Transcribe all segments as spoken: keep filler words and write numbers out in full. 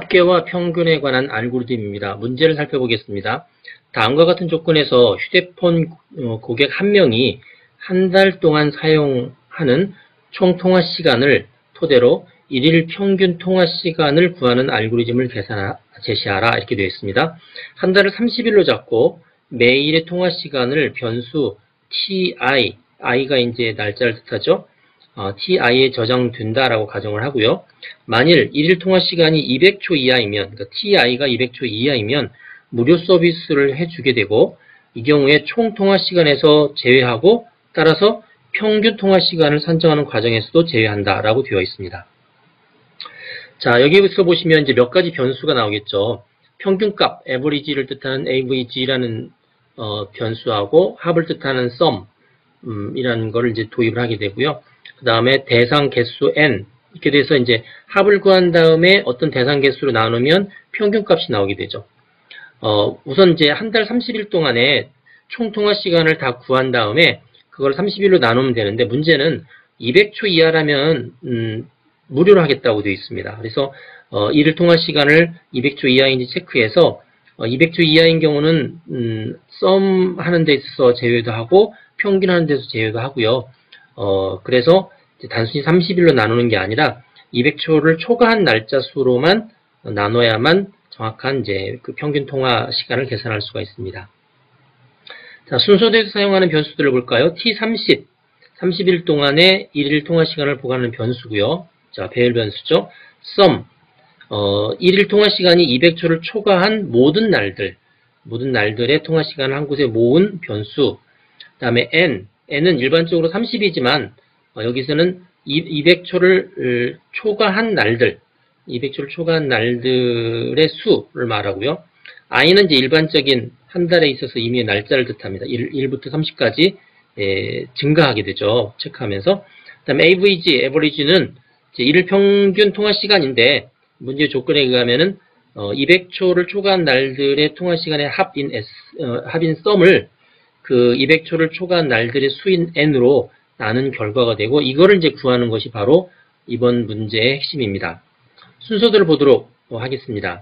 합계와 평균에 관한 알고리즘입니다. 문제를 살펴보겠습니다. 다음과 같은 조건에서 휴대폰 고객 한 명이 한 달 동안 사용하는 총 통화 시간을 토대로 일일 평균 통화 시간을 구하는 알고리즘을 계산하, 제시하라 이렇게 되어 있습니다. 한 달을 삼십 일로 잡고 매일의 통화 시간을 변수 ti, i가 이제 날짜를 뜻하죠. 어, ti에 저장된다라고 가정을 하고요. 만일 일일 통화 시간이 이백 초 이하이면, 그러니까 ti가 이백 초 이하이면 무료 서비스를 해주게 되고, 이 경우에 총 통화 시간에서 제외하고, 따라서 평균 통화 시간을 산정하는 과정에서도 제외한다라고 되어 있습니다. 자, 여기서 보시면 이제 몇 가지 변수가 나오겠죠. 평균값, average를 뜻하는 avg라는 어, 변수하고 합을 뜻하는 sum 음, 이라는 거를 이제 도입을 하게 되고요. 그 다음에 대상 개수 n 이렇게 돼서 이제 합을 구한 다음에 어떤 대상 개수로 나누면 평균값이 나오게 되죠. 어, 우선 이제 한 달 삼십 일 동안에 총 통화 시간을 다 구한 다음에 그걸 삼십 일로 나누면 되는데, 문제는 이백 초 이하라면 음, 무료로 하겠다고 되어 있습니다. 그래서 어, 일일 통화 시간을 이백 초 이하인지 체크해서 어, 이백 초 이하인 경우는 음, 썸 하는 데 있어서 제외도 하고 평균 하는 데서 제외도 하고요. 어, 그래서 단순히 삼십 일로 나누는 게 아니라 이백 초를 초과한 날짜 수로만 나눠야만 정확한 이제 그 평균 통화 시간을 계산할 수가 있습니다. 자, 순서대에서 사용하는 변수들을 볼까요? 티 삼십, 삼십 일 동안의 일일 통화 시간을 보관하는 변수고요. 자, 배열 변수죠. sum, 어, 일일 통화 시간이 이백 초를 초과한 모든 날들, 모든 날들의 통화 시간을 한 곳에 모은 변수. 그 다음에 n, n은 일반적으로 삼십이지만 어, 여기서는 이백 초를 초과한 날들, 이백 초를 초과한 날들의 수를 말하고요. i는 이제 일반적인 한 달에 있어서 이미 날짜를 뜻합니다. 일부터 삼십까지 예, 증가하게 되죠. 체크하면서. 그 다음에 average, average는 이제 일일 평균 통화 시간인데, 문제 조건에 의하면은 어, 이백 초를 초과한 날들의 통화 시간의 합인 S, 어, 합인 썸을 그 이백 초를 초과한 날들의 수인 n으로 나눈 결과가 되고, 이거를 이제 구하는 것이 바로 이번 문제의 핵심입니다. 순서대로 보도록 하겠습니다.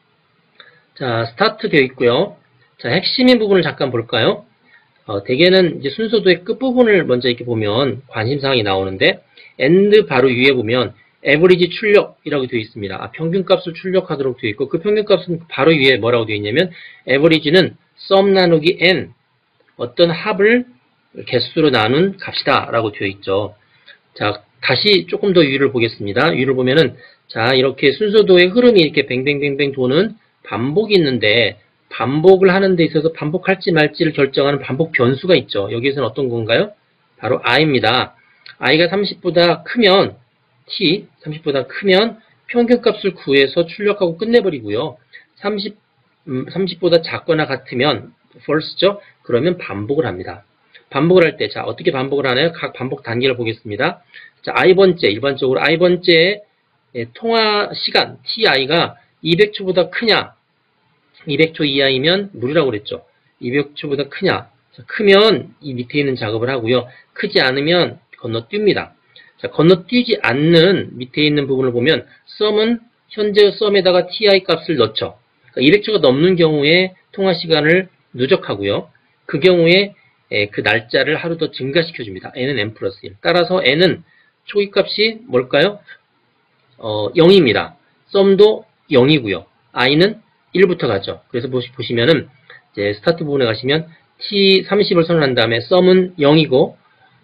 자, 스타트 되어 있고요. 자, 핵심인 부분을 잠깐 볼까요? 어, 대개는 이제 순서도의 끝부분을 먼저 이렇게 보면 관심사항이 나오는데, end 바로 위에 보면 average 출력이라고 되어 있습니다. 아, 평균값을 출력하도록 되어 있고, 그 평균값은 바로 위에 뭐라고 되어 있냐면 average는 sum 나누기 n, 어떤 합을 개수로 나눈 값이다 라고 되어 있죠. 자, 다시 조금 더 위를 보겠습니다. 위를 보면은, 자, 이렇게 순서도의 흐름이 이렇게 뱅뱅뱅뱅 도는 반복이 있는데, 반복을 하는 데 있어서 반복할지 말지를 결정하는 반복 변수가 있죠. 여기에서는 어떤 건가요? 바로 i입니다. i가 삼십보다 크면, t, 삼십보다 크면 평균값을 구해서 출력하고 끝내버리고요. 삼십, 음, 삼십보다 작거나 같으면, false죠? 그러면 반복을 합니다. 반복을 할 때, 자, 어떻게 반복을 하나요? 각 반복 단계를 보겠습니다. 자, i번째, 일반적으로 i번째의 통화 시간, ti가 이백 초보다 크냐? 이백 초 이하이면 무료라고 그랬죠. 이백 초보다 크냐? 자, 크면 이 밑에 있는 작업을 하고요. 크지 않으면 건너뜁니다. 자, 건너뛰지 않는 밑에 있는 부분을 보면 sum은 현재 sum에다가 ti 값을 넣죠. 그러니까 이백 초가 넘는 경우에 통화 시간을 누적하고요. 그 경우에 그 날짜를 하루 더 증가시켜줍니다. n은 n 플러스 일. 따라서 n은 초기값이 뭘까요? 어, 영입니다. sum도 영이고요. i는 일부터 가죠. 그래서 보시면은 이제 스타트 부분에 가시면 티 삼십을 선언한 다음에 sum은 영이고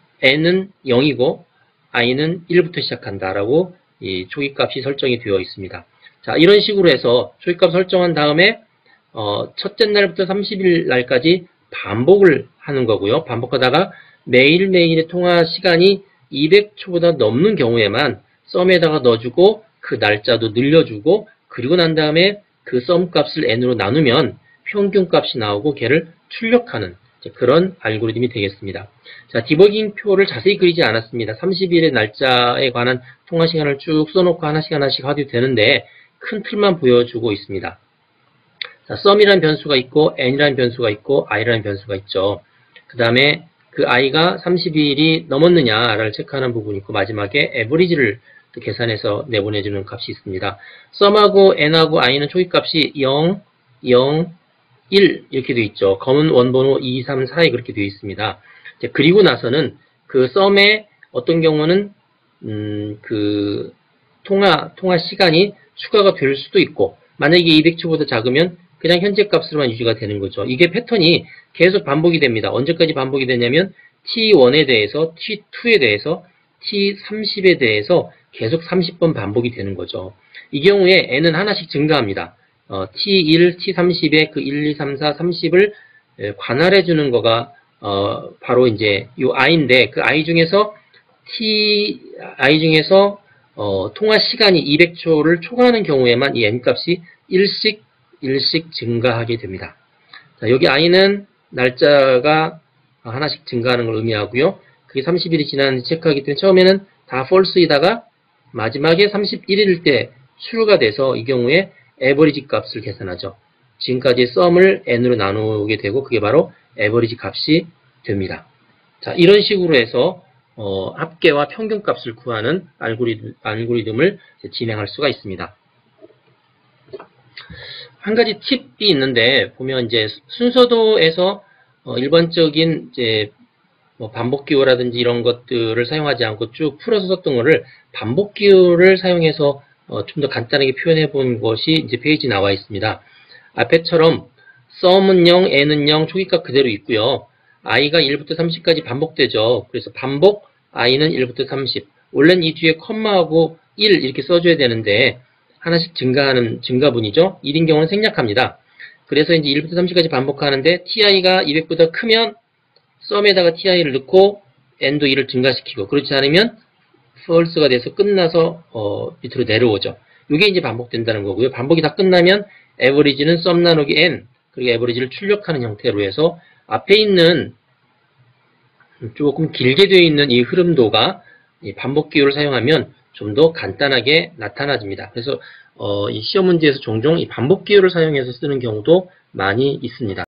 n은 영이고 i는 일부터 시작한다라고 이 초기값이 설정이 되어 있습니다. 자, 이런 식으로 해서 초기값 설정한 다음에 어, 첫째 날부터 삼십 일 날까지 반복을 하는 거고요. 반복하다가 매일매일의 통화 시간이 이백 초보다 넘는 경우에만 sum에다가 넣어주고 그 날짜도 늘려주고, 그리고 난 다음에 그 sum 값을 n으로 나누면 평균 값이 나오고 걔를 출력하는 그런 알고리즘이 되겠습니다. 자, 디버깅 표를 자세히 그리지 않았습니다. 삼십 일의 날짜에 관한 통화 시간을 쭉 써놓고 하나씩 하나씩 하도 되는데 큰 틀만 보여주고 있습니다. 자, sum이라는 변수가 있고 n이라는 변수가 있고 i라는 변수가 있죠. 그 다음에 그 i가 삼십 일이 넘었느냐를 체크하는 부분이 있고, 마지막에 average를 계산해서 내보내주는 값이 있습니다. 썸하고 n하고 i는 초기값이 영, 영, 일 이렇게 되어 있죠. 검은 원번호 이, 삼, 사에 그렇게 되어 있습니다. 그리고 나서는 그 썸에 어떤 경우는 음, 그 통화 통화 시간이 추가가 될 수도 있고, 만약에 이백 초보다 작으면 그냥 현재 값으로만 유지가 되는 거죠. 이게 패턴이 계속 반복이 됩니다. 언제까지 반복이 되냐면 티 원에 대해서, 티 투에 대해서, 티 삼십에 대해서 계속 삼십 번 반복이 되는 거죠. 이 경우에 n은 하나씩 증가합니다. 어, 티 일, 티 삼십에 그 일, 이, 삼, 사, 삼십을 관할해 주는 거가 어, 바로 이제 요 i인데, 그 i 중에서 t i 중에서 어, 통화 시간이 이백 초를 초과하는 경우에만 이 n 값이 일씩 일씩 증가하게 됩니다. 자, 여기 i는 날짜가 하나씩 증가하는 걸 의미하고요. 그게 삼십 일이 지났는지 체크하기 때문에 처음에는 다 false이다가 마지막에 삼십일 일일 때 true가 돼서 이 경우에 average 값을 계산하죠. 지금까지 썸을 n으로 나누게 되고 그게 바로 average 값이 됩니다. 자, 이런 식으로 해서 어, 합계와 평균 값을 구하는 알고리즘, 알고리즘을 진행할 수가 있습니다. 한 가지 팁이 있는데, 보면 이제 순서도에서 어, 일반적인 이제 뭐 반복 기호라든지 이런 것들을 사용하지 않고 쭉 풀어서 썼던 거를 반복 기호를 사용해서 어, 좀 더 간단하게 표현해 본 것이 이제 페이지 나와 있습니다. 앞에처럼 썸은 영, n은 영, 초기값 그대로 있고요. i가 일부터 삼십까지 반복되죠. 그래서 반복 i는 일부터 삼십. 원래는 이 뒤에 컴마하고 일 이렇게 써줘야 되는데 하나씩 증가하는 증가분이죠. 일인 경우는 생략합니다. 그래서 이제 일부터 삼십까지 반복하는데 ti가 이백보다 크면 썸에다가 ti를 넣고 n도 일을 증가시키고, 그렇지 않으면 false가 돼서 끝나서 어, 밑으로 내려오죠. 이게 이제 반복된다는 거고요. 반복이 다 끝나면 average는 썸 나누기 n, 그리고 average를 출력하는 형태로 해서 앞에 있는 조금 길게 되어 있는 이 흐름도가 이 반복 기호를 사용하면 좀 더 간단하게 나타나집니다. 그래서 어, 이 시험 문제에서 종종 이 반복 기호를 사용해서 쓰는 경우도 많이 있습니다.